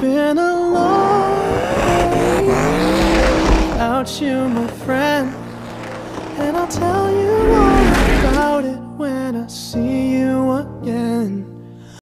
been a long day without you, my friend, and I'll tell you why.